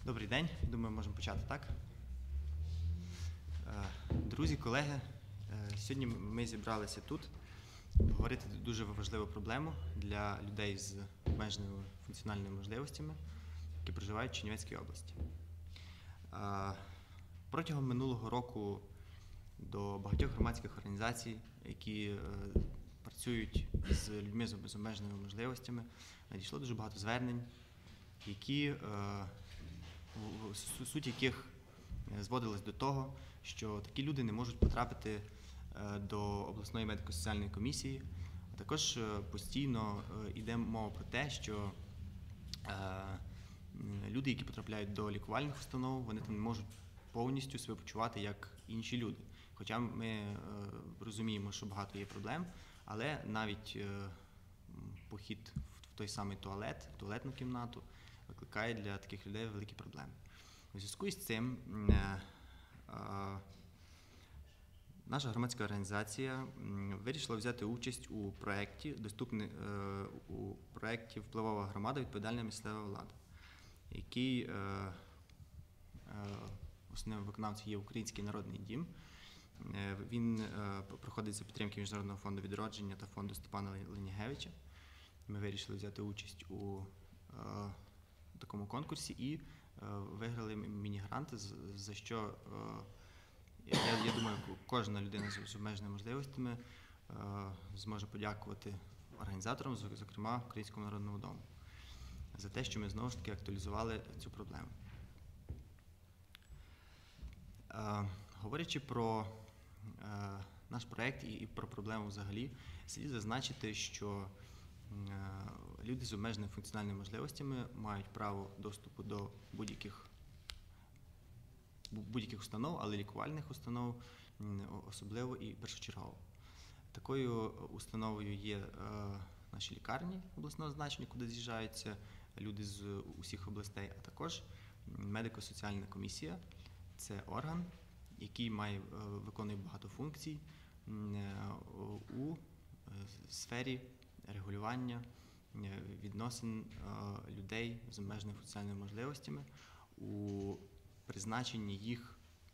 Добрий день, думаю, можемо почати, так? Друзі, колеги, сьогодні ми зібралися тут говорити дуже важливу проблему для людей з обмеженими функціональними можливостями, які проживають в Чернівецькій області. Протягом минулого року до багатьох громадських організацій, які працюють з людьми з обмеженими можливостями, надійшло дуже багато звернень, суть яких зводилась до того, що такі люди не можуть потрапити до обласної медико-соціальної комісії. А також постійно йде мова про те, що люди, які потрапляють до лікувальних установ, вони там не можуть повністю себе почувати як інші люди. Хоча ми розуміємо, що багато є проблем, але навіть похід в той самий туалет, в туалетну кімнату, викликає для таких людей великі проблеми. У зв'язку з цим наша громадська організація вирішила взяти участь у проєкті «Впливова громада. Відповідальна місцева влада», який основним виконавцем є Український народний дім. Він проходить за підтримки Міжнародного фонду відродження та фонду Степана Ленігевича. Ми вирішили взяти участь у такому конкурсі і виграли міні-гранти, за що, я думаю, кожна людина з обмеженими можливостями зможе подякувати організаторам, зокрема Українському народному дому, за те, що ми знову ж таки актуалізували цю проблему. Говорячи про наш проєкт і про проблему взагалі, слід зазначити, що люди з обмеженими функціональними можливостями мають право доступу до будь-яких установ, але лікувальних установ особливо і першочергово. Такою установою є наші лікарні обласного значення, куди з'їжджаються люди з усіх областей, а також медико-соціальна комісія. Це орган, який виконує багато функцій у сфері регулювання відносин людей з обмеженими функціональними можливостями, у призначенні їх,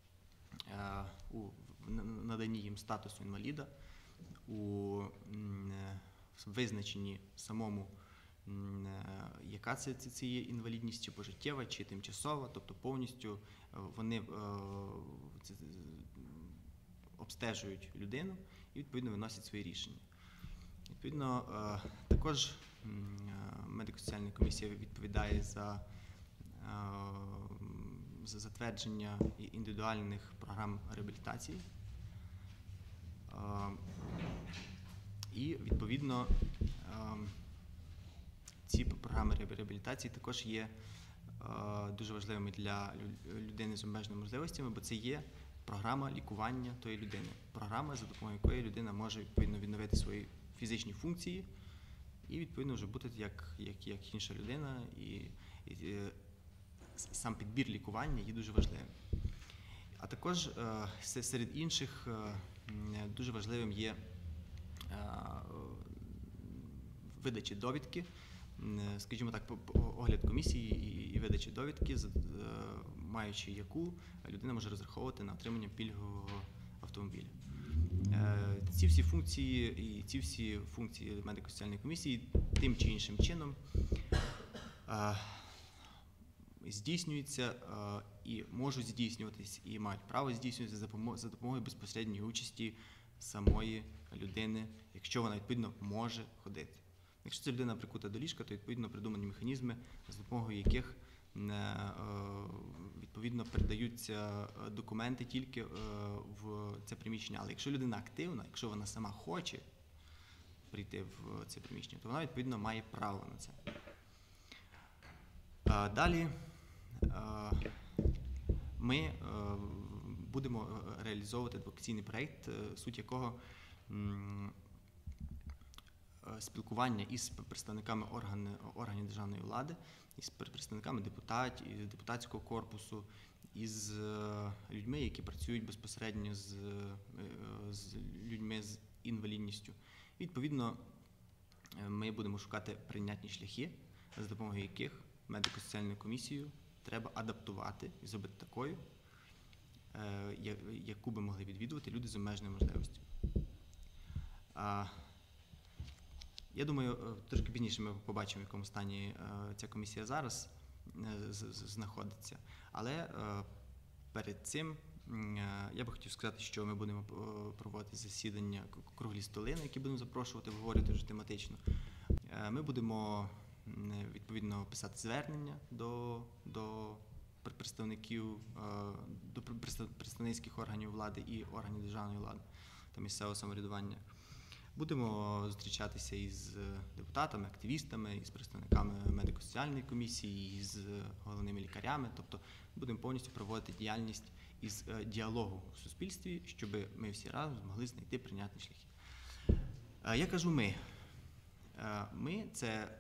у наданні їм статусу інваліда, у визначенні самому, яка це є інвалідність, чи пожиттєва, чи тимчасова, тобто повністю вони обстежують людину і, відповідно, виносять свої рішення. Відповідно, також медико-соціальна комісія відповідає за затвердження індивідуальних програм реабілітації. І, відповідно, ці програми реабілітації також є дуже важливими для людини з обмеженими можливостями, бо це є програма лікування тої людини. Програма, за допомогою якої людина може, відповідно, відновити свої фізичні функції і, відповідно, вже бути як інша людина. І сам підбір лікування є дуже важливим. А також серед інших дуже важливим є видача довідки, скажімо так, огляд комісії і видача довідки, маючи яку людина може розраховувати на отримання пільгового автомобіля. Ці всі функції медико-соціальної комісії тим чи іншим чином здійснюються і можуть здійснюватись, і мають право здійснюватися за допомогою безпосередньої участі самої людини, якщо вона, відповідно, може ходити. Якщо ця людина прикута до ліжка, то, відповідно, придумані механізми, за допомогою яких, відповідно, передаються документи тільки в це приміщення. Але якщо людина активна, якщо вона сама хоче прийти в це приміщення, то вона, відповідно, має право на це. Далі ми будемо реалізовувати двохакційний проєкт, суть якого спілкування із представниками органів державної влади, із представниками депутатського корпусу, із людьми, які працюють безпосередньо з людьми з інвалідністю. Відповідно, ми будемо шукати прийнятні шляхи, за допомогою яких медико-соціальною комісією треба адаптувати і зробити такою, яку би могли відвідувати люди з обмеженою можливістю. Я думаю, трошки пізніше ми побачимо, в якому стані ця комісія зараз знаходиться. Але перед цим я би хотів сказати, що ми будемо проводити засідання, круглі столи, на які будемо запрошувати, обговорювати вже тематично. Ми будемо, відповідно, писати звернення до представників, до представницьких органів влади і органів державної влади та місцевого самоврядування. Будемо зустрічатися із депутатами, активістами, із представниками медико-соціальної комісії, із головними лікарями. Тобто будемо повністю проводити діяльність із діалогу в суспільстві, щоб ми всі разом змогли знайти прийнятні шляхи. Я кажу «ми». Ми – це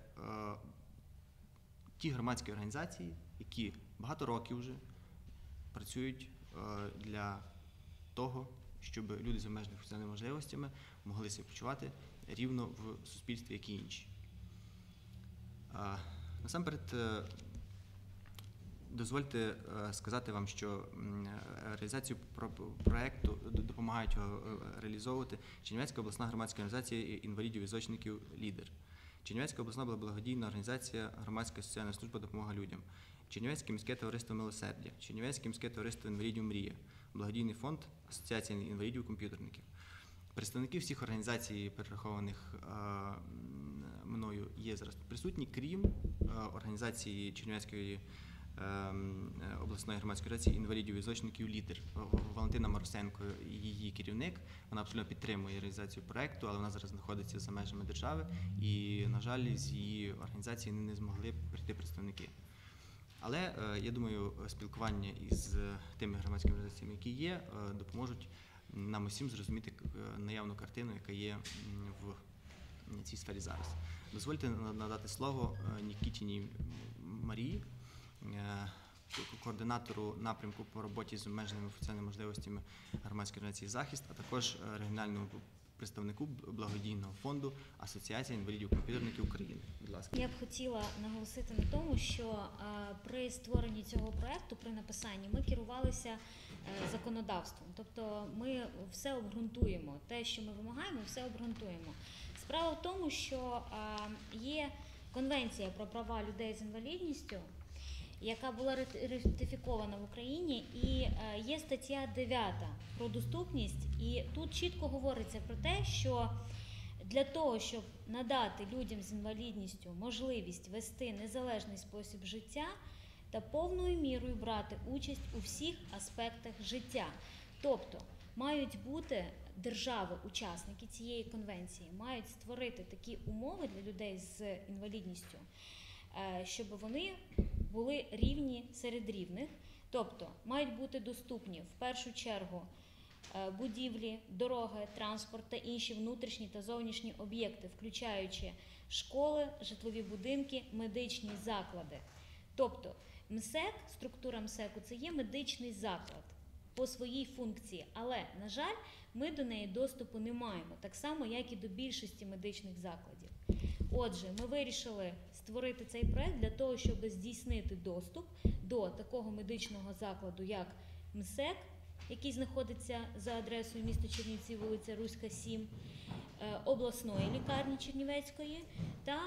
ті громадські організації, які багато років вже працюють для того, щоб люди з обмеженими функціональними можливостями могли себе почувати рівно в суспільстві, як і інші. Насамперед, дозвольте сказати вам, що реалізацію проєкту допомагають його реалізовувати Чернівецька обласна громадська організація інвалідів-візочників «Лідер», Чернівецька обласна благодійна організація «Громадська соціальна служба допомога людям», Чернівецьке міське товариство «Милосердя», Чернівецьке міське товариство інвалідів «Мрія», Благодійний фонд Асоціації інвалідів-комп'ютерників. Представники всіх організацій, перерахованих мною, є зараз присутні, крім організації Чернівецької обласної громадської організації інвалідів-візочників «Лідер». Валентина Марусенко, її керівник, вона абсолютно підтримує реалізацію проєкту, але вона зараз знаходиться за межами держави і, на жаль, з її організації не змогли прийти представники. Але, я думаю, спілкування із тими громадськими організаціями, які є, допоможуть нам усім зрозуміти наявну картину, яка є в цій сфері зараз. Дозвольте надати слово Нікітіній Марії, координатору напрямку по роботі з обмеженими функціональними можливостями громадської організації «Захист», а також регіональному представнику благодійного фонду Асоціація інвалідів-комп'ютерників України. Будь ласка. Я б хотіла наголосити на тому, що при створенні цього проєкту, при написанні, ми керувалися законодавством. Тобто ми все обґрунтуємо. Те, що ми вимагаємо, все обґрунтуємо. Справа в тому, що є Конвенція про права людей з інвалідністю, яка була ратифікована в Україні, і є стаття 9 про доступність, і тут чітко говориться про те, що для того, щоб надати людям з інвалідністю можливість вести незалежний спосіб життя та повною мірою брати участь у всіх аспектах життя. Тобто мають бути держави-учасники цієї конвенції, мають створити такі умови для людей з інвалідністю, щоб вони були рівні серед рівних, тобто мають бути доступні в першу чергу будівлі, дороги, транспорт та інші внутрішні та зовнішні об'єкти, включаючи школи, житлові будинки, медичні заклади. Тобто МСЕК, структура МСЕКу – це є медичний заклад по своїй функції, але, на жаль, ми до неї доступу не маємо, так само, як і до більшості медичних закладів. Отже, ми вирішили створити цей проєкт для того, щоб здійснити доступ до такого медичного закладу, як МСЕК, який знаходиться за адресою міста Чернівці, вулиця Руська, 7, обласної лікарні Чернівецької та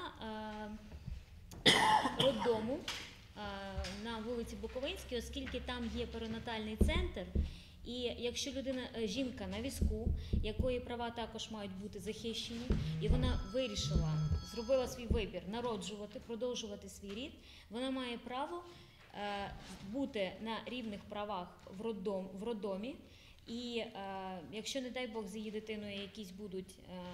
роддому на вулиці Буковинській, оскільки там є перинатальний центр. І якщо жінка на візку, якої права також мають бути захищені, і вона вирішила, зробила свій вибір народжувати, продовжувати свій рід, вона має право бути на рівних правах в роддомі. І якщо, не дай Бог, з її дитиною якісь будуть,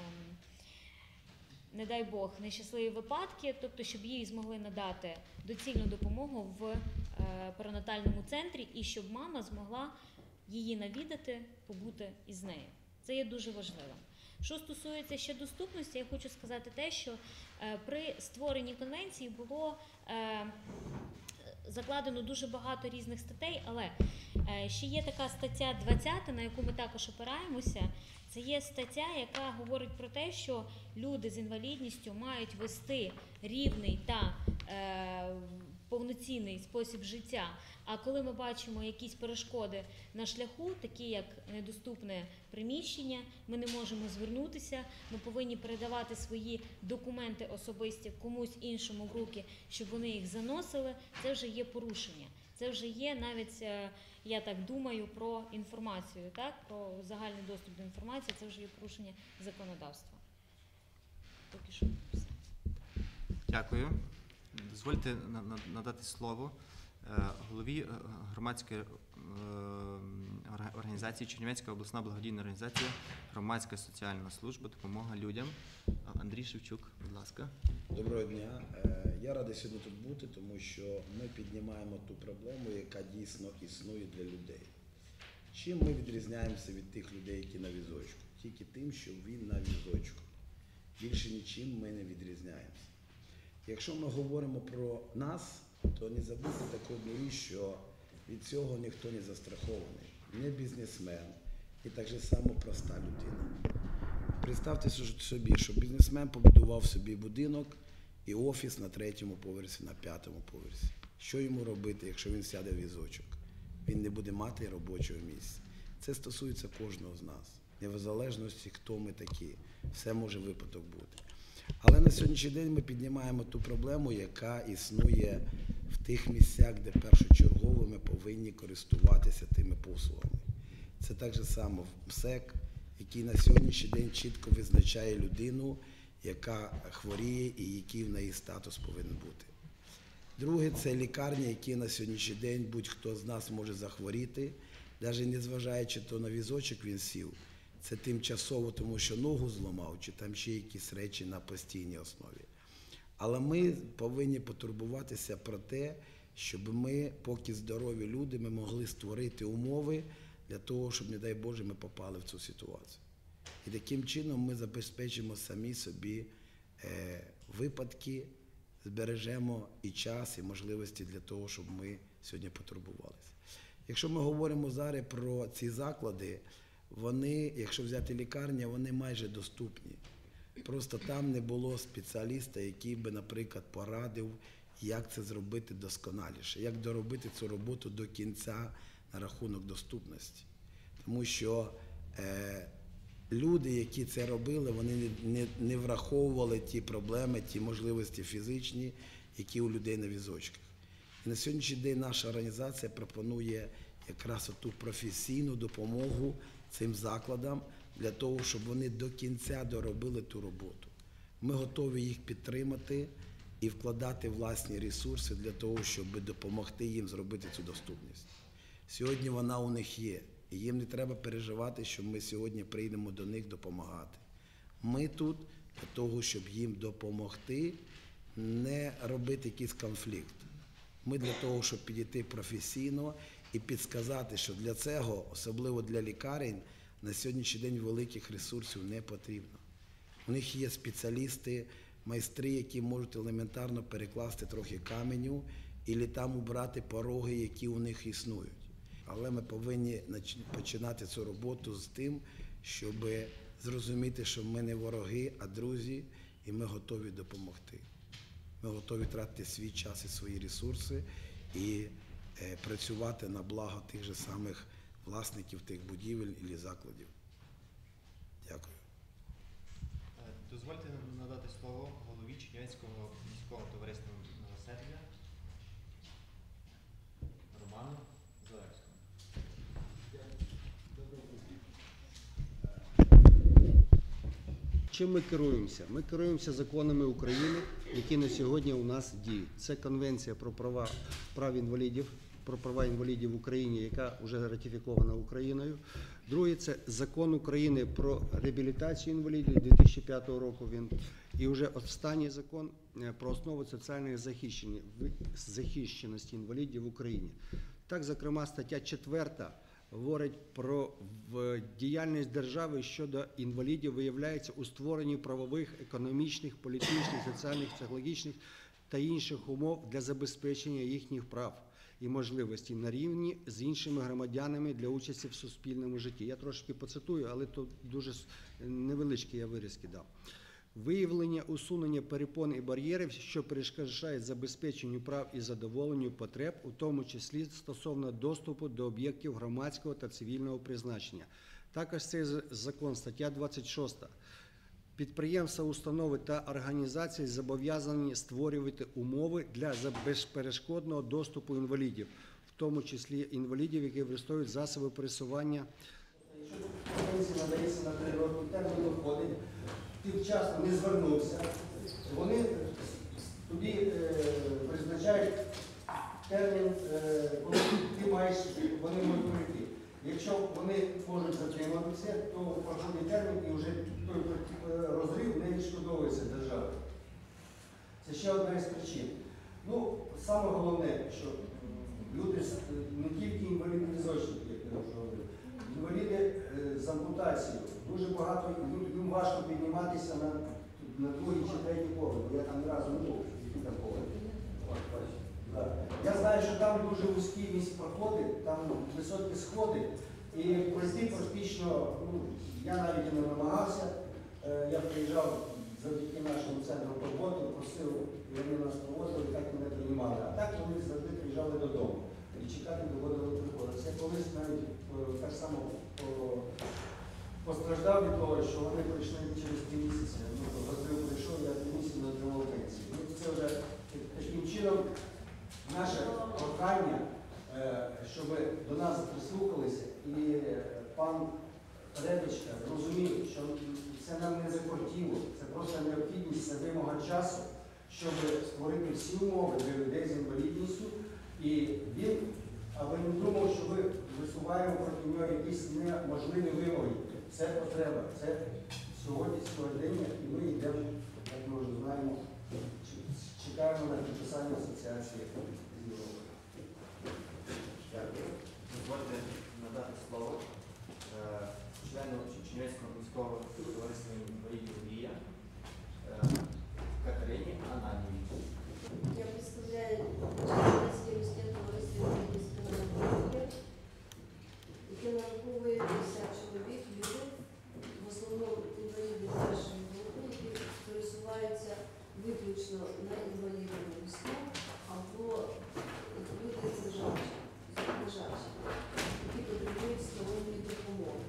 не дай Бог, нещасливі випадки, тобто щоб їй змогли надати доцільну допомогу в перинатальному центрі і щоб мама змогла її навідати, побути із нею. Це є дуже важливо. Що стосується ще доступності, я хочу сказати те, що при створенні конвенції було закладено дуже багато різних статей, але ще є така стаття 20, на яку ми також опираємося. Це є стаття, яка говорить про те, що люди з інвалідністю мають вести рівний та повноцінний спосіб життя. А коли ми бачимо якісь перешкоди на шляху, такі як недоступне приміщення, ми не можемо звернутися, ми повинні передавати свої документи особисті комусь іншому в руки, щоб вони їх заносили, це вже є порушення. Це вже є навіть, я так думаю, про інформацію, так? Про загальний доступ до інформації, це вже є порушення законодавства. Поки що все. Дякую. Дозвольте надати слово голові громадської організації Чернівецька обласна благодійна організація «Громадська соціальна служба. Допомога людям». Андрій Шевчук, будь ласка. Доброго дня. Я радий сьогодні тут бути, тому що ми піднімаємо ту проблему, яка дійсно існує для людей. Чим ми відрізняємося від тих людей, які на візочку? Тільки тим, що він на візочку. Більше нічим ми не відрізняємося. Якщо ми говоримо про нас, то не забудьте таку одну річ, що від цього ніхто не застрахований. Не бізнесмен і так же само проста людина. Представте собі, що бізнесмен побудував собі будинок і офіс на 3-му поверсі, на 5-му поверсі. Що йому робити, якщо він сяде в візочок? Він не буде мати робочого місця. Це стосується кожного з нас. Не в залежності, хто ми такі. Все може випадок бути. Але на сьогоднішній день ми піднімаємо ту проблему, яка існує в тих місцях, де першочергово ми повинні користуватися тими послугами. Це так же само МСЕК, який на сьогоднішній день чітко визначає людину, яка хворіє і який в неї статус повинен бути. Друге, це лікарня, які на сьогоднішній день будь-хто з нас може захворіти, навіть не зважаючи то на візочок він сів. Це тимчасово, тому що ногу зламав, чи там ще якісь речі на постійній основі. Але ми повинні потурбуватися про те, щоб ми, поки здорові люди, ми могли створити умови для того, щоб, не дай Боже, ми попали в цю ситуацію. І таким чином ми забезпечимо самі собі випадки, збережемо і час, і можливості для того, щоб ми сьогодні потурбувалися. Якщо ми говоримо зараз про ці заклади, вони, якщо взяти лікарні, вони майже доступні. Просто там не було спеціаліста, який би, наприклад, порадив, як це зробити досконаліше, як доробити цю роботу до кінця на рахунок доступності. Тому що люди, які це робили, вони не враховували ті проблеми, ті можливості фізичні, які у людей на візочках. І на сьогоднішній день наша організація пропонує якраз ту професійну допомогу цим закладам для того, щоб вони до кінця доробили ту роботу. Ми готові їх підтримати і вкладати власні ресурси для того, щоб допомогти їм зробити цю доступність. Сьогодні вона у них є, і їм не треба переживати, що ми сьогодні прийдемо до них допомагати. Ми тут для того, щоб їм допомогти, не робити якийсь конфлікт. Ми для того, щоб підійти професійно і підсказати, що для цього, особливо для лікарень, на сьогоднішній день великих ресурсів не потрібно. У них є спеціалісти, майстри, які можуть елементарно перекласти трохи каменю і там убрати пороги, які у них існують. Але ми повинні починати цю роботу з тим, щоб зрозуміти, що ми не вороги, а друзі, і ми готові допомогти. Ми готові тратити свій час і свої ресурси і працювати на благо тих же самих власників тих будівель і закладів. Дякую. Дозвольте надати слово голові Чернівецького міського товариства «Милосердя» Роману Залевському. Чим ми керуємося? Ми керуємося законами України, які на сьогодні у нас діють. Це Конвенція про права інвалідів в Україні, яка вже ратифікована Україною. Друге – це Закон України про реабілітацію інвалідів 2005 року. І вже останній закон про основи соціальної захищеності інвалідів в Україні. Так, зокрема, стаття 4 говорить про діяльність держави щодо інвалідів виявляється у створенні правових, економічних, політичних, соціальних, психологічних та інших умов для забезпечення їхніх прав і можливостей на рівні з іншими громадянами для участі в суспільному житті. Я трошки поцитую, але то дуже невеличкі я вирізки дав. виявлення, усунення перепон і бар'єрів, що перешкоджають забезпеченню прав і задоволенню потреб, у тому числі стосовно доступу до об'єктів громадського та цивільного призначення. Також цей закон, стаття 26. Підприємства, установи та організації зобов'язані створювати умови для безперешкодного доступу інвалідів, в тому числі інвалідів, які використовують засоби пересування. Якщо пенсія надається на 3 роки, термін виходить, ти вчасно не звернувся, вони тоді призначають термін, коли ти маєш, вони можуть прийти. Якщо вони можуть затриматися, то проходить термін і вже той розрив не відшкодовується державою. Це ще одна із причин. Ну, саме головне, що люди, не тільки інваліди-візочники, як я вже говорив, інваліди з ампутацією. Дуже багато, їм важко підніматися на другий чи третій поверх, бо я там ні разу не був, який там поверх. Я знаю, що там дуже вузькі місць проходи, там високі сходи, і пройти практично, я навіть і не намагався. Я приїжджав завдяки нашому центру роботи, просив, вони нас проводили, так мене приймали. А так вони завжди приїжджали додому і чекати доводили приходити. Це колись навіть так само постраждав від того, що вони прийшли через 3 місяці. Розрив прийшов, я 3 місяці не отримав пенсії. Це вже таким чином наше прохання, щоб до нас прислухалися, і пан Ребичка розумів, що це нам не закортіло, це просто необхідність, це вимога часу, щоб створити всі умови для людей з інвалідністю. І він, аби не думав, що ми висуваємо проти нього якісь неможливі вимоги. Це потреба, це сьогодні сьогодення, і ми йдемо, як ми вже знаємо, чекаємо на підписання асоціації з Європою. Дякую. Дозвольте надати слово члену Чернівецького міського товариства інвалідів «Мрія» Катерині Ананівій. Я представляю Чернівецьке міське товариство інвалідів, яке нараховує 50 чоловік, люди, в основному інваліди першої групи, які пересуваються виключно на інвалідному візку, або люди лежачі, які потребують сторонньої допомоги.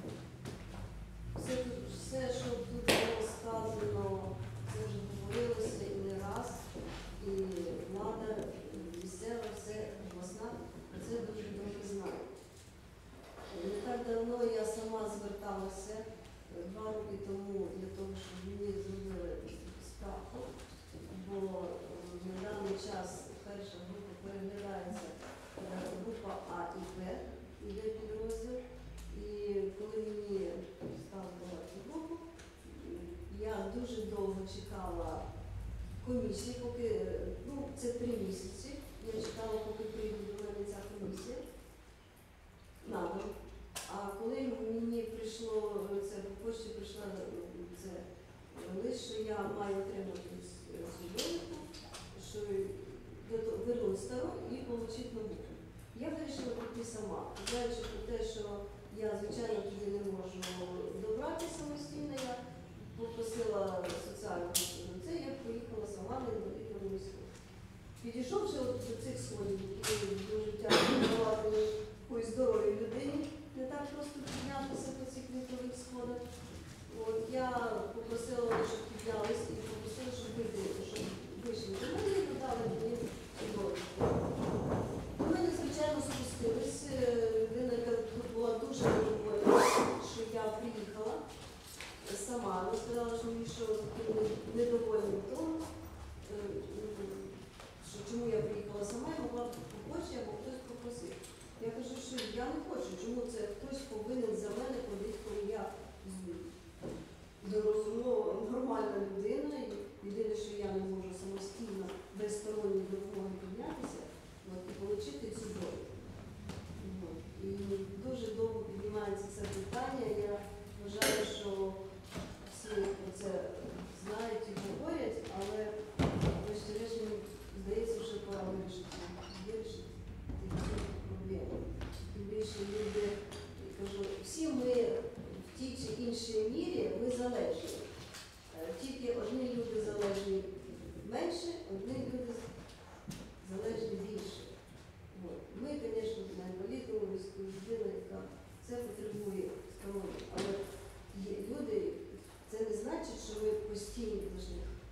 Все, що тут було сказано, це вже говорилося і не раз, і влада місцева, все обласна, це дуже добре знає. Не так давно я сама зверталася 2 роки тому для того, щоб мені зробили справку, бо на даний час перша група переглядається, група А і Б, іде підрозділ. І коли мені стали давати групу, я дуже довго чекала комісії, поки, це 3 місяці, я чекала, поки прийде до мене ця комісія на дом. А коли мені прийшло, це по почті прийшла це лист, що я маю отримати цю довідку, що вернуть стару і отримати нову. Я вирішила піти сама, знаючи про те, що я, звичайно, тоді не можу добратися самостійно, я попросила соціальну це, я поїхала сама на інвалідному візку. Підійшовши до цих сходів, які дуже тяжко давати якоїсь здоровій людині, не так просто піднятися по цих вітрових сходах. Я попросила, щоб піднялись і попросила, щоб вийшли до мене і додали мені довідку. До мене, звичайно, спустились. Людина, яка тут була дуже недовольна, що я приїхала сама. Вона сказала, що мені що недовольна.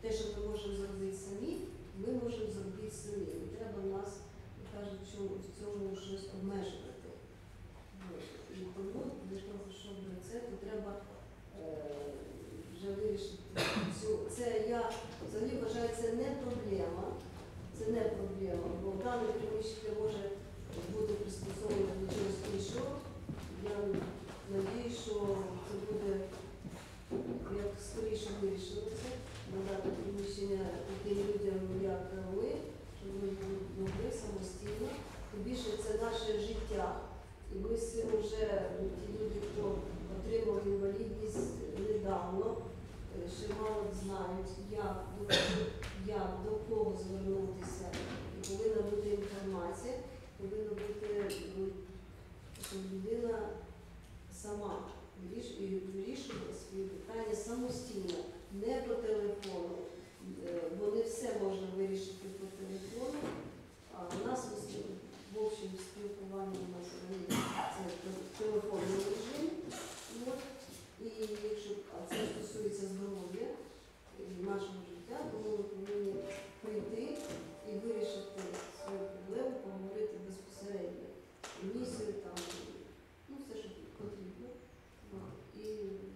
те, що ми можемо зробити самі, ми можемо зробити самі. Не треба нас, як кажуть, в цьому щось обмежувати. І тому для того, щоб це, то треба вже вирішити цю. Це я взагалі вважаю, це не проблема. Це не проблема, бо дане приміщення може бути пристосовано до чогось іншого. Я надію, що це буде як скоріше вирішено це, надати приміщення таким людям, як ми, щоб ми могли самостійно. Тим більше це наше життя. І ми з цим вже, ті люди, хто отримав інвалідність недавно, ще мало знають, як до кого звернутися. І повинна бути інформація, повинна бути, щоб людина сама вирішувала свої питання самостійно, не по телефону, бо не все можна вирішити по телефону, а у нас в общем спілкування у нас це в телефонному режимі. От. І якщо це стосується здоров'я і нашого життя, то ми повинні прийти і вирішити свою проблему, поговорити безпосередньо. Місію, там, ну, все, що потрібно. І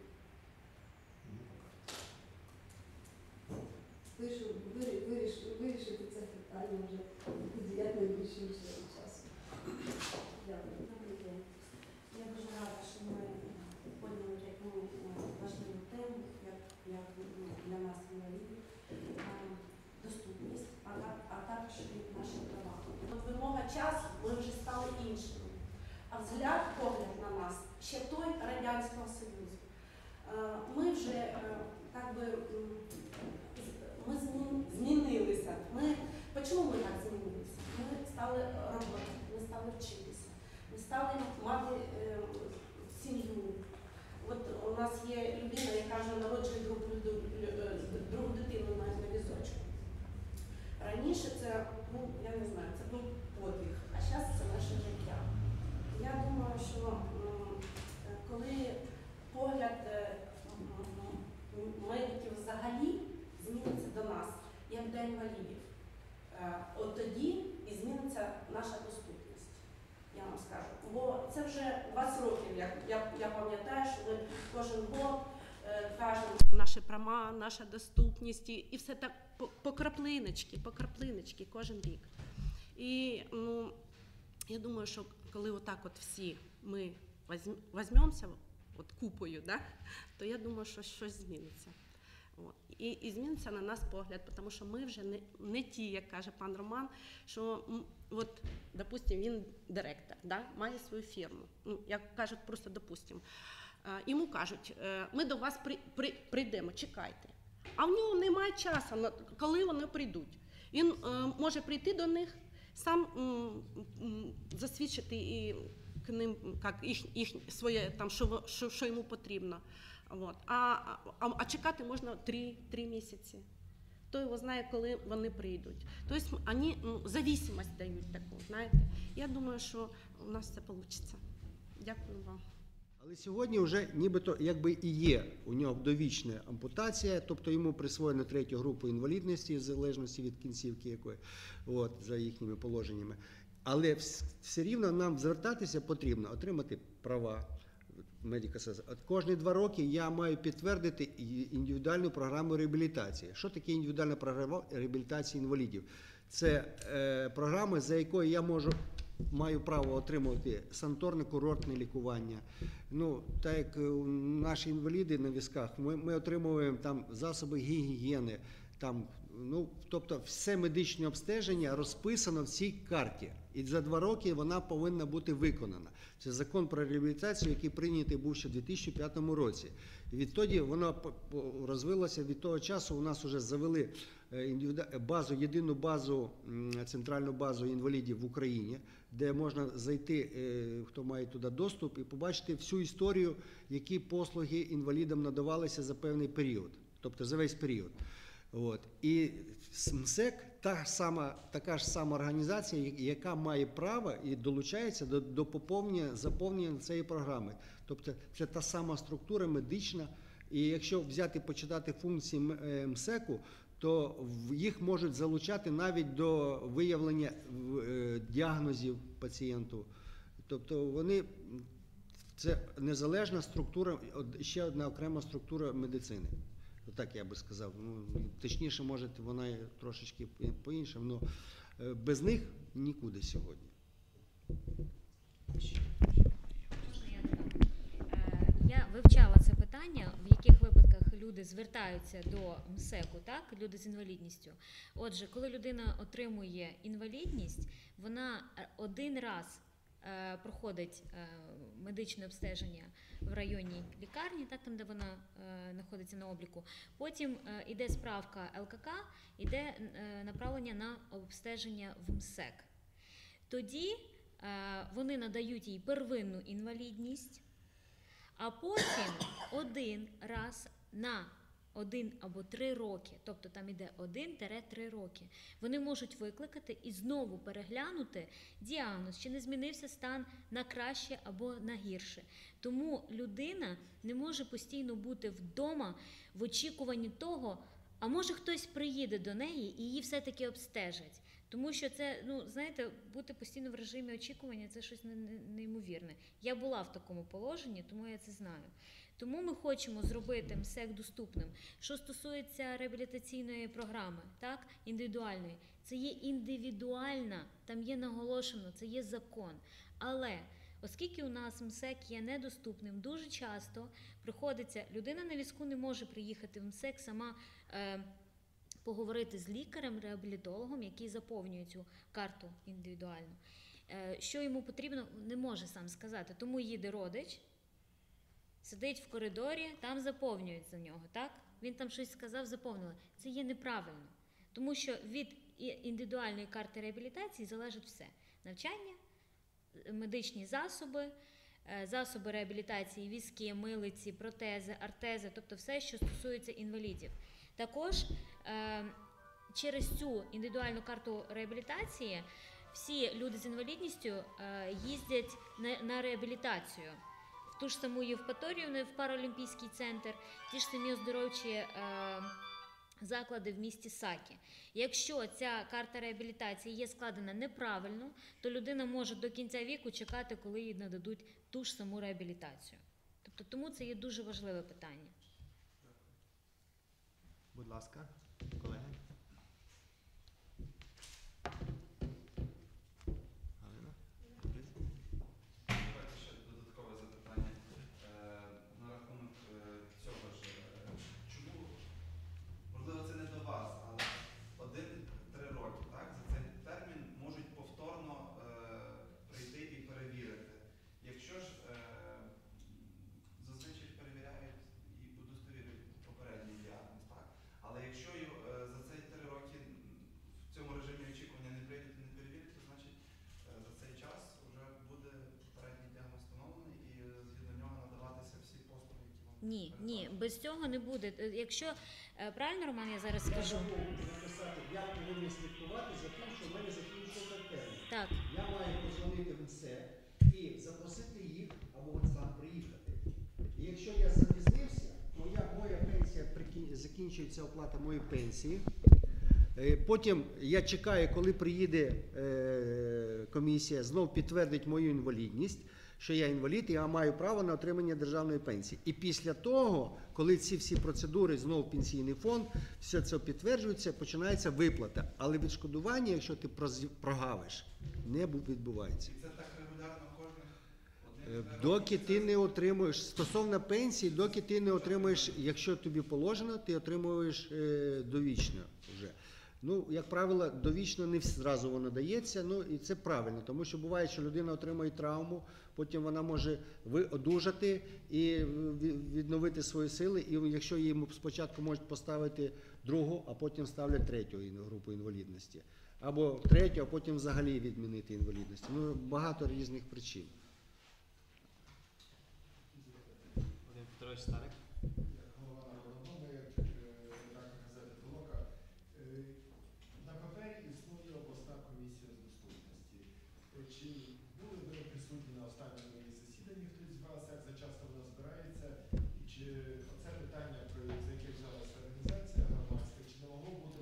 вирішити це питання вже як найбільшим часом. Дякую. Добрий день. Я дуже рада, що ми поняли таку важливу тему, як для нас інвалідів, доступність, а також і наші права. От вимога часу, ми вже стали іншими. А взгляд, погляд на нас ще той Радянського Союзу. Ми вже ми змінилися. Чому ми так змінилися? Ми стали робити, ми стали вчитися, ми стали мати сім'ю. От у нас є людина, яка вже народжує другу дитину на візочку. Раніше це, я не знаю, це був подвиг, а зараз це наше життя. Я думаю, що коли погляд медиків взагалі зміниться до нас, як до інвалідів, от тоді і зміниться наша доступність, я вам скажу. Бо це вже 20 років, я пам'ятаю, що ми кожен год кажемо наші права, наша доступність і все так по краплиночки кожен рік. І я думаю, що коли отак от всі ми візьмемося от купою, да, то я думаю, що щось зміниться. От. І зміниться на нас погляд, тому що ми вже не ті, як каже пан Роман, що, от, допустим, він директор, да, має свою фірму, як кажуть, просто допустим. Йому кажуть, ми до вас прийдемо, чекайте. А в нього немає часу, коли вони прийдуть. Він може прийти до них, сам засвідчити і к ним, як своє, там, що йому потрібно. От. А чекати можна 3 місяці. Хто його знає, коли вони прийдуть. Тобто вони зависимость дають таку, знаєте. Я думаю, що у нас це вийде. Дякую вам. Але сьогодні вже нібито якби і є у нього довічна ампутація, тобто йому присвоєно 3-ю групу інвалідності в залежності від кінцівки якої, от, за їхніми положеннями. Але все рівно нам звертатися потрібно, отримати права медика. Кожні 2 роки я маю підтвердити індивідуальну програму реабілітації. Що таке індивідуальна програма реабілітації інвалідів? Це програма, за якою я маю право отримувати санаторно-курортне лікування. Ну, так як наші інваліди на візках, ми отримуємо там засоби гігієни, там, тобто все медичне обстеження розписано в цій карті. І за 2 роки вона повинна бути виконана. Це закон про реабілітацію, який прийнятий був ще в 2005 році. І відтоді воно розвилося, від того часу у нас вже завели єдину базу, центральну базу інвалідів в Україні, де можна зайти, хто має туди доступ, і побачити всю історію, які послуги інвалідам надавалися за певний період, тобто за весь період. От. І МСЕК така ж сама організація, яка має право і долучається до заповнення цієї програми. Тобто це та сама структура медична. І якщо почитати функції МСЕКу, то їх можуть залучати навіть до виявлення діагнозів пацієнту. Тобто вони, це незалежна структура, ще одна окрема структура медицини. Так я би сказав. Ну, точніше, може, вона трошечки по-іншому, але без них нікуди сьогодні. Можна я додам? Я вивчала це питання, в яких випадках люди звертаються до МСЕКу, так, люди з інвалідністю. Отже, коли людина отримує інвалідність, вона один раз проходить медичне обстеження в районній лікарні, так, там, де вона знаходиться на обліку. Потім йде справка ЛКК, йде направлення на обстеження в МСЕК. Тоді вони надають їй первинну інвалідність, а потім один раз на 1 або 3 роки, тобто там іде 1-3 роки, вони можуть викликати і знову переглянути діагноз, чи не змінився стан на краще або на гірше. Тому людина не може постійно бути вдома в очікуванні того, а може хтось приїде до неї і її все-таки обстежать. Тому що це, ну, знаєте, бути постійно в режимі очікування – це щось неймовірне. Я була в такому положенні, тому я це знаю. Тому ми хочемо зробити МСЕК доступним. Що стосується реабілітаційної програми, так, індивідуальної, це є індивідуальна, там є наголошено, це є закон. Але оскільки у нас МСЕК є недоступним, дуже часто приходиться, людина на візку не може приїхати в МСЕК сама поговорити з лікарем-реабілітологом, який заповнює цю карту індивідуальну. Що йому потрібно, не може сам сказати. Тому їде родич, сидить в коридорі, там заповнюють за нього, так? Він там щось сказав, заповнили. Це є неправильно. Тому що від індивідуальної карти реабілітації залежить все. Навчання, медичні засоби, засоби реабілітації, візки, милиці, протези, артези, тобто все, що стосується інвалідів. Також через цю індивідуальну карту реабілітації всі люди з інвалідністю їздять на реабілітацію. В ту ж саму Євпаторію, в Паралімпійський центр, ті ж самі оздоровчі заклади в місті Сакі. Якщо ця карта реабілітації є складена неправильно, то людина може до кінця віку чекати, коли їй нададуть ту ж саму реабілітацію. Тобто тому це є дуже важливе питання. Будь ласка, колеги. Галина? Давайте ще додаткове запитання на рахунок цього ж. Чому, можливо, це не до вас, але 1-3 роки, так? За цей термін можуть повторно прийти і перевірити. Якщо ж зазвичай перевіряють і удостовірюють попередній діагноз, так? Але якщо за цей 3 роки в цьому режимі очікування не прийдуть і не перевірять, то значить за цей час вже буде попередній діагноз встановлений і згідно нього надаватися всі послуги, які вам Ні, без цього не буде. Якщо, правильно, Роман, я зараз скажу? Я забув написати, я повинен слідкувати за тим, що в мене закінчився термін. Так. Я маю подзвонити в МСЕК і запросити їх або сам приїхати. І якщо я запізнився, то моя пенсія закінчується оплата моєї пенсії. Потім я чекаю, коли приїде комісія, знов підтвердить мою інвалідність, що я інвалід, і я маю право на отримання державної пенсії. І після того, коли ці всі процедури, знов пенсійний фонд, все це підтверджується, починається виплата. Але відшкодування, якщо ти прогавиш, не відбувається. І це так регулярно кожних Доки ти не отримуєш, стосовно пенсії, доки ти не отримуєш, якщо тобі положено, ти отримуєш довічно вже. Ну, як правило, довічно не зразу воно дається, ну і це правильно, тому що буває, що людина отримує травму, потім вона може одужати і відновити свої сили, і якщо їм спочатку можуть поставити другу, а потім ставлять третю групу інвалідності. Або третю, а потім взагалі відмінити інвалідність. Ну, багато різних причин. Володимир Петрович Старик. Голова Народного, редактор газети «Толока». На папері існує обласна комісія з доступності. Чи були ви присутні на останньому її засіданні, хтось з вас, як часто вона збирається, і чи це питання, за яке взялася організація громадська, чи не могло бути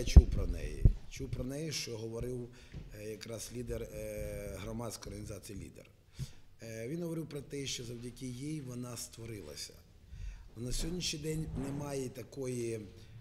я чув про неї. Чув про неї, що говорив якраз лідер громадської організації «Лідер». Він говорив про те, що завдяки їй вона створилася. На сьогоднішній день немає такої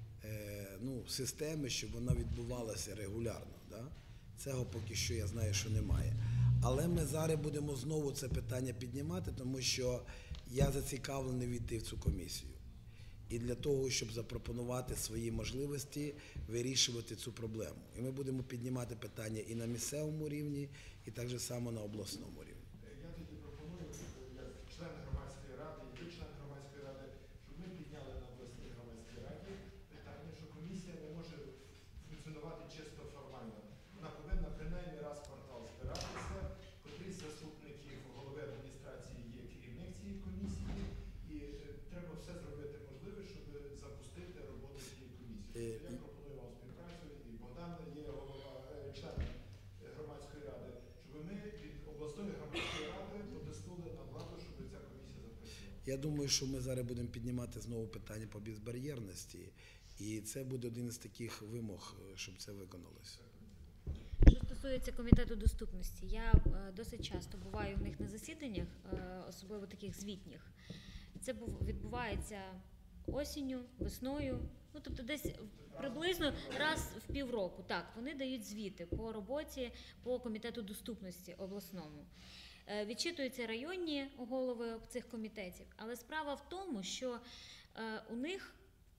системи, щоб вона відбувалася регулярно. Да? Цього поки що я знаю, що немає. Але ми зараз будемо знову це питання піднімати, тому що я зацікавлений війти в цю комісію. І для того, щоб запропонувати свої можливості, вирішувати цю проблему. І ми будемо піднімати питання і на місцевому рівні, і так же само на обласному рівні. Я тоді пропоную, як член громадської ради, і ви член громадської ради, щоб ми підняли на обласній громадській раді питання, що комісія не може функціонувати чисто формально. Вона повинна принаймні раз в квартал збиратися, котрийсь з заступників голови адміністрації є керівник цієї комісії, і треба все зробити можливе, щоб запустити роботу цієї комісії. Я пропоную вам співпрацю, і Богдан є член громадської ради, щоб ми від обласної громадської ради потиснули на владу, щоб ця комісія запрацювала. Я думаю, що ми зараз будемо піднімати знову питання по безбар'єрності, і це буде один із таких вимог, щоб це виконалося. Що стосується комітету доступності, я досить часто буваю в них на засіданнях, особливо таких звітніх. Це відбувається осінню, весною, тобто десь приблизно раз в півроку. Так, вони дають звіти по роботі по комітету доступності обласному. Відчитуються районні голови цих комітетів, але справа в тому, що у них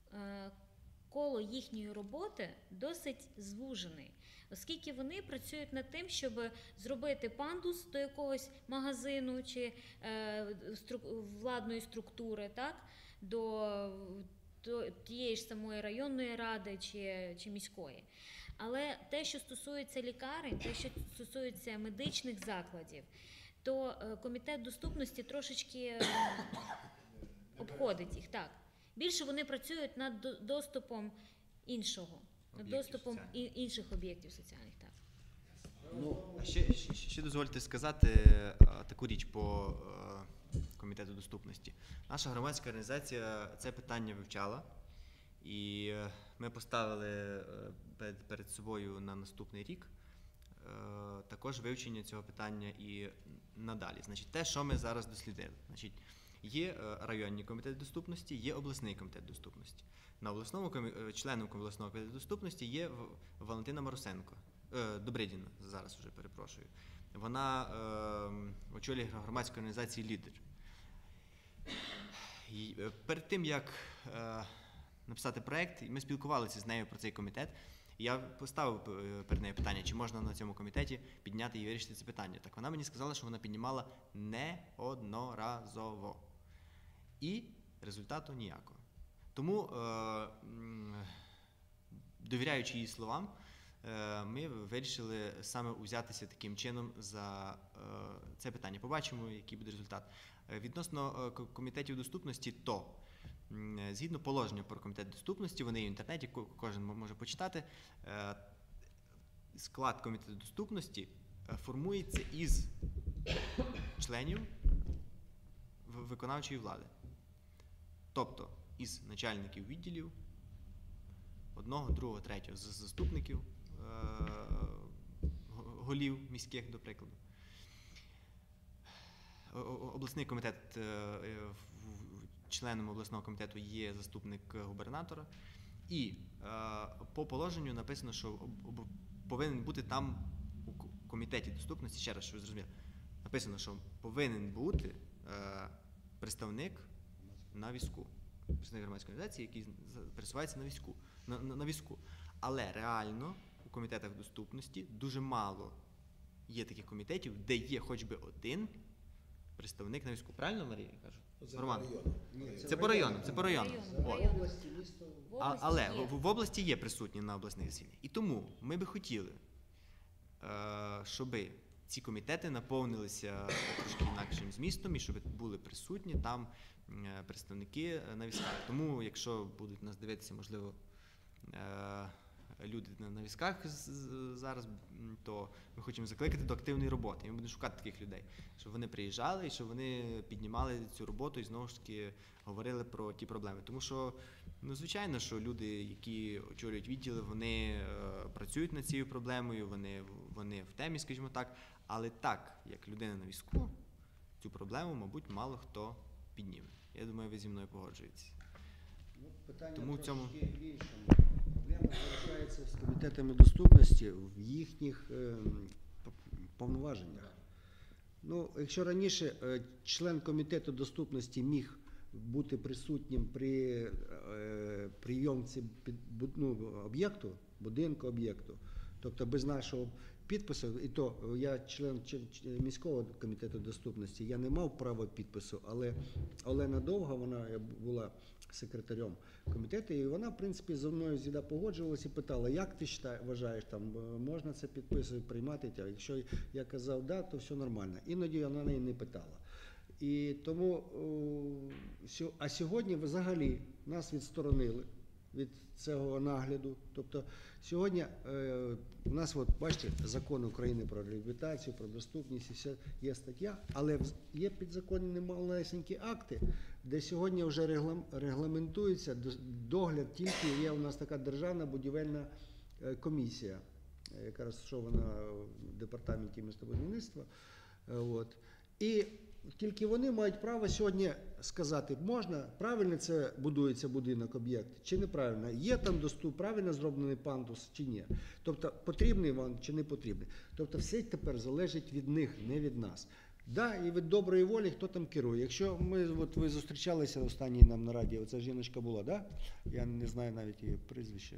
коло їхньої роботи досить звужений, оскільки вони працюють над тим, щоб зробити пандус до якогось магазину чи владної структури, так, до тієї ж самої районної ради чи міської. Але те, що стосується лікарень, те, що стосується медичних закладів, то комітет доступності трошечки обходить їх. Так. Більше вони працюють над доступом іншого, над доступом інших об'єктів соціальних. Так. Ще дозвольте сказати таку річ по комітету доступності. Наша громадська організація це питання вивчала, і ми поставили перед собою на наступний рік також вивчення цього питання і надалі. Значить, те, що ми зараз дослідили. Значить, є районні комітети доступності, є обласний комітет доступності. На членом обласного комітету доступності є Валентина Марусенко. Добридіна, зараз вже перепрошую. Вона очолює громадську організацію «Лідер». І перед тим, як написати проєкт, ми спілкувалися з нею про цей комітет. І я поставив перед нею питання, чи можна на цьому комітеті підняти і вирішити це питання. Так вона мені сказала, що вона піднімала неодноразово. І результату ніякого. Тому, довіряючи її словам, ми вирішили саме узятися таким чином за це питання. Побачимо, який буде результат. Відносно комітетів доступності, то згідно положення про комітет доступності, вони є в інтернеті, кожен може почитати, склад комітету доступності формується із членів виконавчої влади. Тобто із начальників відділів, одного, другого, третього, з заступників, голів міських, до прикладу. Обласний комітет, членом обласного комітету є заступник губернатора. І по положенню написано, що повинен бути там у комітеті доступності, ще раз, щоб ви зрозуміли, написано, що повинен бути представник на візку. Представник громадської організації, який пересувається на візку. Але реально у комітетах доступності дуже мало є таких комітетів, де є хоч би один представник на візку. Правильно, Марія, я кажу? Роман? Це по району. Це по району. Але в області є присутні на обласних засіданнях. І тому ми би хотіли, щоб ці комітети наповнилися трошки інакшим змістом і щоб були присутні там представники на візках. Тому, якщо будуть нас дивитися, можливо, люди на візках зараз, то ми хочемо закликати до активної роботи. І ми будемо шукати таких людей, щоб вони приїжджали і щоб вони піднімали цю роботу і знову ж таки говорили про ті проблеми. Тому що Ну, звичайно, що люди, які очолюють відділи, вони працюють над цією проблемою, вони в темі, скажімо так, але так, як людина на візку, цю проблему, мабуть, мало хто підніме. Я думаю, ви зі мною погоджуєтеся. Ну, питання Тому в цьому- трошки в іншому. Проблема залишається з комітетами доступності в їхніх повноваженнях. Ну, якщо раніше член комітету доступності міг бути присутнім при прийомці об'єкту, будинку об'єкту, тобто без нашого підпису, і то я член міського комітету доступності, я не мав права підпису, але Олена Довга, вона була секретарем комітету, і вона, в принципі, зі мною завжди погоджувалася і питала, як ти вважаєш, там, можна це підписувати, приймати, якщо я казав, да, то все нормально. Іноді вона неї не питала. І тому, а сьогодні взагалі нас відсторонили від цього нагляду. Тобто сьогодні у нас, от, бачите, закон України про реабілітацію, про доступність, і все, є стаття, але є підзаконні малесенькі акти, де сьогодні вже регламентується догляд, тільки є у нас така державна будівельна комісія, яка розташована в департаменті містобудівництва. От. І тільки вони мають право сьогодні сказати, можна, правильно це будується будинок, об'єкт, чи неправильно, є там правильно зроблений пандус, чи ні. Тобто, потрібний вам, чи не потрібний. Тобто, все тепер залежить від них, не від нас. Да, і від доброї волі, хто там керує. Якщо ви зустрічалися останній нам на раді, оця жіночка була, да? Я не знаю навіть її прізвище.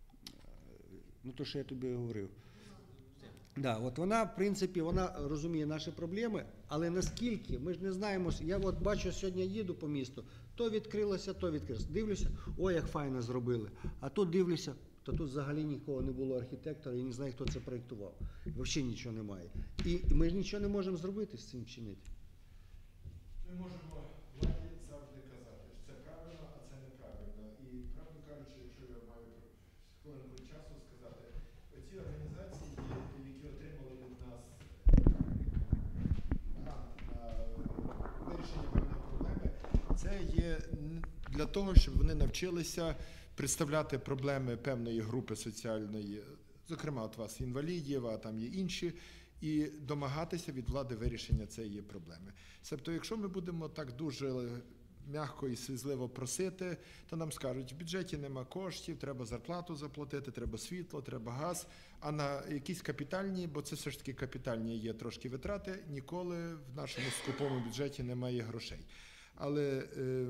Ну, то, що я тобі говорив. Да, от вона, в принципі, вона розуміє наші проблеми, але наскільки, ми ж не знаємо, я от бачу, сьогодні їду по місту, то відкрилося, то відкрилося. Дивлюся, ой, як файно зробили. А тут дивлюся, то тут взагалі нікого не було архітектора, я не знаю, хто це проєктував. Взагалі нічого немає. І ми ж нічого не можемо зробити з цим чинити. Ми можемо владі завжди казати, що це правильно, а це неправильно. І, правду кажучи, якщо я маю хвилинку часу сказати, ці організації, які отримали від нас грант на вирішення певної проблеми, це є для того, щоб вони навчилися представляти проблеми певної групи соціальної, зокрема от вас інвалідів, а там є інші, і домагатися від влади вирішення цієї проблеми. Тобто, якщо ми будемо так дуже м'яко і слізливо просити, то нам скажуть, в бюджеті нема коштів, треба зарплату заплатити, треба світло, треба газ, а на якісь капітальні, бо це все ж таки капітальні є трошки витрати, ніколи в нашому скупому бюджеті немає грошей. Але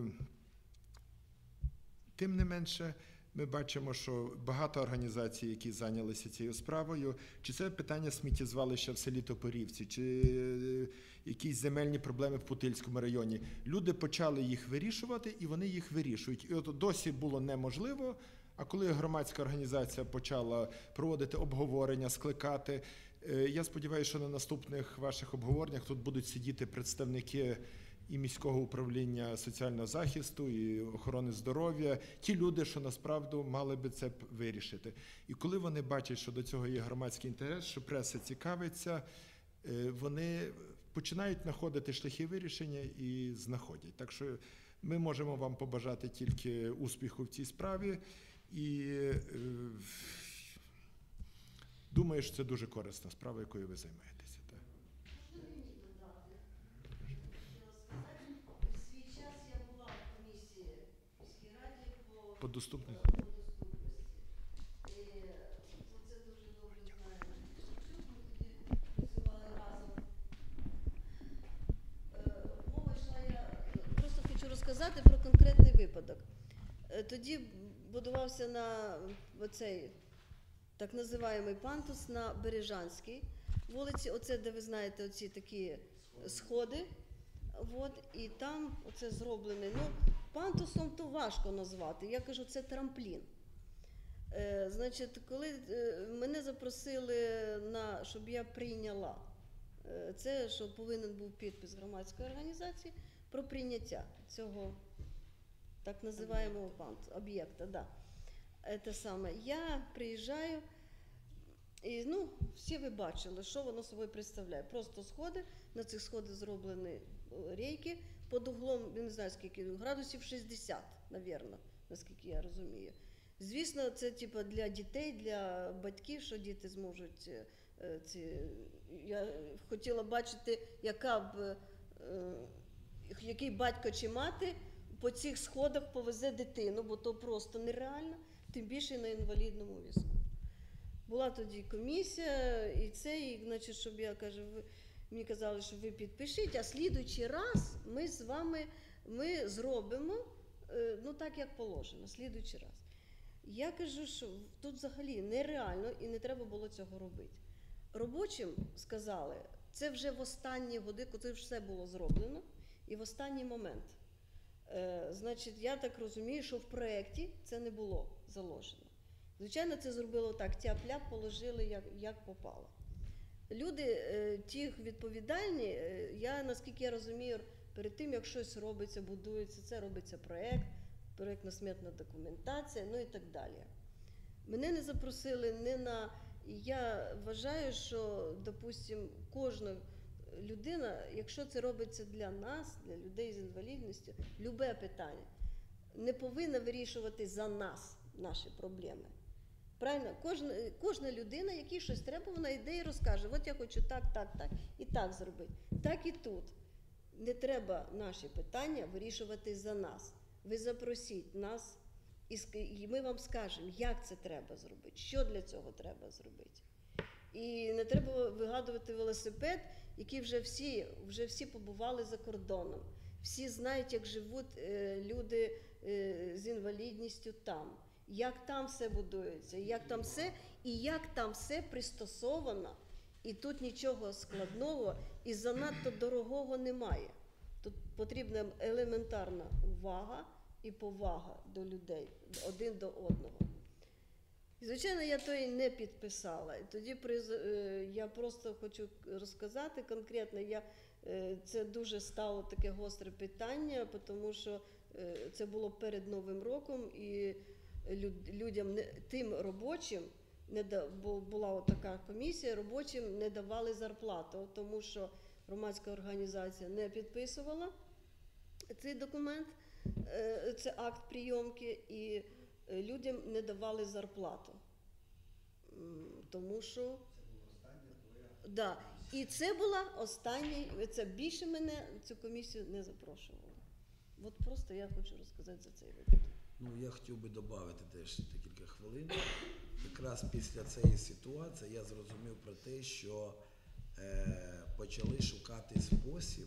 тим не менше, ми бачимо, що багато організацій, які зайнялися цією справою, чи це питання сміттєзвалища в селі Топорівці, чи якісь земельні проблеми в Путильському районі. Люди почали їх вирішувати, і вони їх вирішують. І от досі було неможливо, а коли громадська організація почала проводити обговорення, скликати, я сподіваюся, що на наступних ваших обговореннях тут будуть сидіти представники і міського управління соціального захисту, і охорони здоров'я, ті люди, що насправді мали би це вирішити. І коли вони бачать, що до цього є громадський інтерес, що преса цікавиться, вони починають знаходити шляхи вирішення і знаходять. Так що ми можемо вам побажати тільки успіху в цій справі, і думаю, що це дуже корисна справа, якою ви займаєтеся. По доступності. І це дуже добре знаю. Ми тоді працювали разом. Мова йшла, я просто хочу розказати про конкретний випадок. Тоді будувався на оцей так називаємий пандус на Бережанській вулиці. Оце, де ви знаєте, оці такі сходи. От, і там оце зроблене. Ну, пандусом то важко назвати. Я кажу, це трамплін. Значить, коли мене запросили, щоб я прийняла це, що повинен був підпис громадської організації про прийняття цього так називаємого об'єкта. Да. Те саме. Я приїжджаю, і всі ви бачили, що воно собою представляє. Просто сходи, на цих сходах зроблені рейки, під углом, я не знаю скільки, градусів 60, мабуть, наскільки я розумію. Звісно, це типу для дітей, для батьків, що діти зможуть я хотіла бачити, який батько чи мати по цих сходах повезе дитину, бо то просто нереально, тим більше на інвалідному візку. Була тоді комісія, і значить, щоб я кажу, мені казали, що ви підпишіть, а слідуючий раз ми з вами зробимо, так, як положено, слідуючий раз. Я кажу, що тут взагалі нереально і не треба було цього робити. Робочим сказали, це вже в останні годи, коли це все було зроблено, і в останній момент. Значить, я так розумію, що в проєкті це не було заложено. Звичайно, це зробило так, тяп-ляп положили, як попало. Люди, ті відповідальні, наскільки я розумію, перед тим, як щось робиться, будується, це робиться проєкт, проєктно-сметна документація, і так далі. Мене не запросили Я вважаю, що, допустимо, кожна людина, якщо це робиться для нас, для людей з інвалідністю, любе питання, не повинна вирішувати за нас наші проблеми. Правильно? Кожна людина, якій щось треба, вона йде і розкаже, от я хочу так і так зробити. Так і тут. Не треба наші питання вирішувати за нас. Ви запросіть нас, і ми вам скажемо, як це треба зробити, що для цього треба зробити. І не треба вигадувати велосипед, який вже всі побували за кордоном. Всі знають, як живуть люди з інвалідністю там, як там все будується, як там все пристосовано, і тут нічого складного і занадто дорогого немає. Тут потрібна елементарна увага і повага до людей, один до одного. І, звичайно, я то і не підписала. І тоді я просто хочу розказати конкретно, це дуже стало таке гостре питання, тому що це було перед Новим роком, і людям, тим робочим, була така комісія, робочим не давали зарплату, тому що громадська організація не підписувала цей документ, це акт прийомки, і людям не давали зарплату. Тому що... Да. І це була остання, це більше мене цю комісію не запрошували. От просто я хочу розказати за цей випадок. Я хотів би додати теж декілька хвилин. Якраз після цієї ситуації я зрозумів про те, що почали шукати спосіб,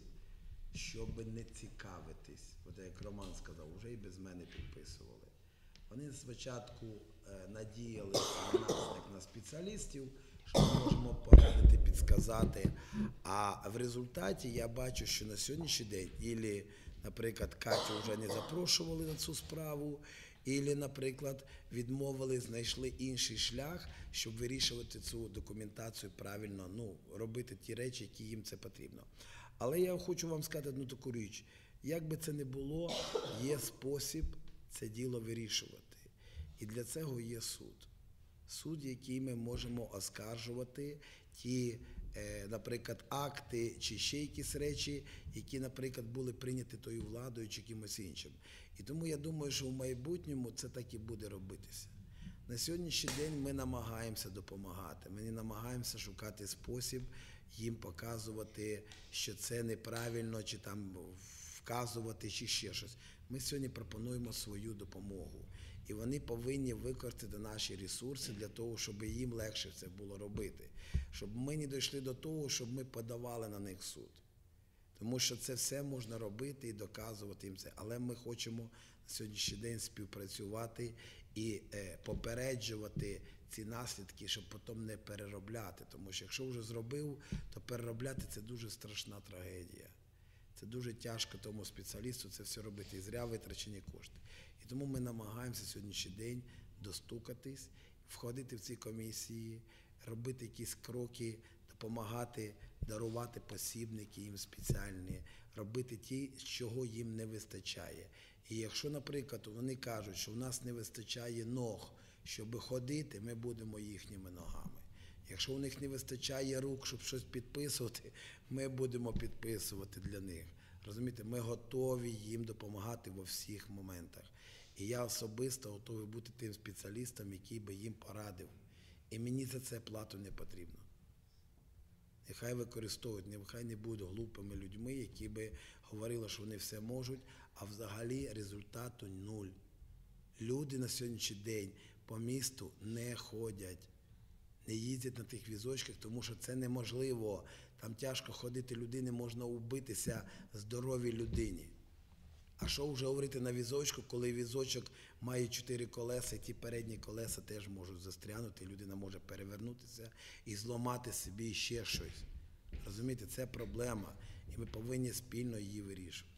щоб не цікавитись. От як Роман сказав, вже і без мене підписували. Вони спочатку надіялися на нас, як на спеціалістів, що ми можемо порадити, підсказати. А в результаті я бачу, що на сьогоднішній день, ілі, наприклад, Катю вже не запрошували на цю справу, ілі, наприклад, відмовили, знайшли інший шлях, щоб вирішувати цю документацію правильно, робити ті речі, які їм це потрібно. Але я хочу вам сказати одну таку річ. Як би це не було, є спосіб це діло вирішувати. І для цього є суд. Суд, який ми можемо оскаржувати ті, наприклад, акти чи ще якісь речі, які, наприклад, були прийняті тою владою чи кимось іншим. І тому я думаю, що в майбутньому це так і буде робитися. На сьогоднішній день ми намагаємося допомагати, ми намагаємося шукати спосіб їм показувати, що це неправильно, чи там вказувати, чи ще щось. Ми сьогодні пропонуємо свою допомогу. І вони повинні використати наші ресурси для того, щоб їм легше це було робити. Щоб ми не дійшли до того, щоб ми подавали на них в суд. Тому що це все можна робити і доказувати їм це. Але ми хочемо на сьогоднішній день співпрацювати і попереджувати ці наслідки, щоб потім не переробляти. Тому що якщо вже зробив, то переробляти – це дуже страшна трагедія. Це дуже тяжко тому спеціалісту це все робити, і зря витрачені кошти. І тому ми намагаємося сьогоднішній день достукатись, входити в ці комісії, робити якісь кроки, допомагати, дарувати посібники їм спеціальні, робити ті, чого їм не вистачає. І якщо, наприклад, вони кажуть, що в нас не вистачає ног, щоб ходити, ми будемо їхніми ногами. Якщо у них не вистачає рук, щоб щось підписувати, ми будемо підписувати для них. Розумієте, ми готові їм допомагати во всіх моментах. І я особисто готовий бути тим спеціалістом, який би їм порадив. І мені за це плату не потрібно. Нехай використовують, нехай не будуть глупими людьми, які би говорили, що вони все можуть, а взагалі результату нуль. Люди на сьогоднішній день по місту не ходять, не їздять на тих візочках, тому що це неможливо. Там тяжко ходити людині, можна вбитися здоровій людині. А що вже говорити на візочку, коли візочок має 4 колеса, і ті передні колеса теж можуть застрянути, і людина може перевернутися і зламати собі ще щось. Розумієте, це проблема, і ми повинні спільно її вирішувати.